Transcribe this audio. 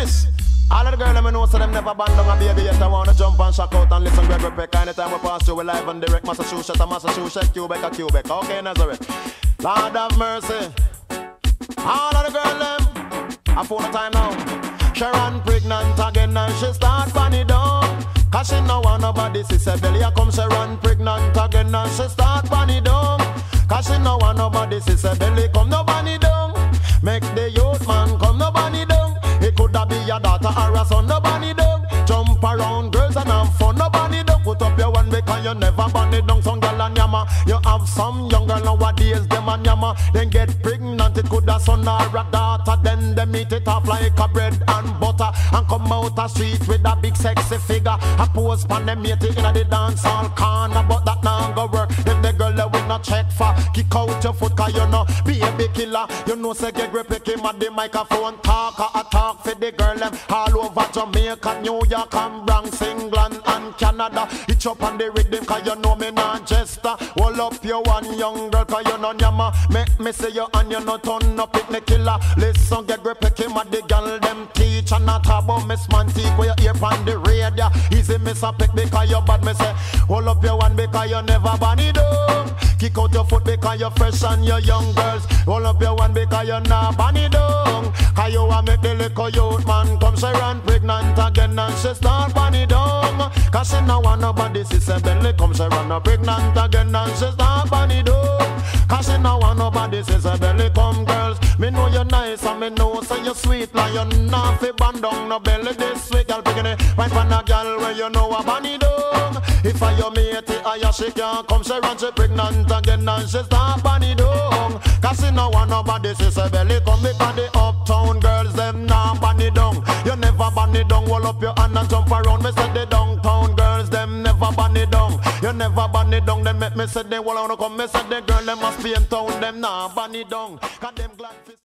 this. All of the girls let me know so them never band down a baby yet. I wanna jump and shock out and listen Gregory Peck. Anytime we pass through, we live and direct Massachusetts to Massachusetts, Quebec to Quebec. Okay, Nazareth. Lord have mercy. All of the girls them, I phone the time now. She run pregnant again and she start bunny down. Cause she no want nobody, she say belly come she run pregnant again and she start bunny down. Cause she no want nobody, she say belly come no bunny down. Make the youth man come no bunny down. It coulda be your daughter or a son, no bunny down. Jump around girls and have fun, no bunny down. Put up your one because you never bunny down. Some girl and yama, you have some young girl nowadays, them and yama. Then get pregnant, it coulda son or a daughter. Then they meet it off like a bread and butter. And come out a street with a big sexy figure. A pose pan them mate in a the dance hall corner. But that now go work, if the girl they will not check for. Kick out your foot cause you know, baby killer. You know say get grip him at the microphone. Talk a talk for the girl them all over Jamaica, New York and Bronx, England and Canada. Hitch up on the rhythm cause you know me not jester. Hold up your one young girl cause you know nyama. Make me see you and you no turn up it me killer. Listen get grip him at the girl them teach. And not about Miss Mantique where you hear on the radio. Easy miss a pick because you bad me say. Hold up your one because you never bunny down. Kick out your foot because you're fresh and you're young girls. Hold up your one because you're not bunny down. Cause you want make the little youth man come she run pregnant again and she start bunny down. Cause she no want nobody, she say belly come she run pregnant again and she start bunny down. Cause she no want nobody, she say belly come girls. Me know you're nice and me know say you're sweet. Like you're not fi band down no belly this sweet. Girl picking it right from a girl where you know a bunny down. If I your mate or she can't come she run she pregnant again and she start bunny down. Cause she no want nobody, she say belly come because the uptown girls them nah bunny down. You never bunny down, hold up your hand and jump around. Me say the downtown girls them never bunny down. You never bunny down, them make me say they wanna come. Me say the girl them must be in town, them nah bunny down. Cause them glad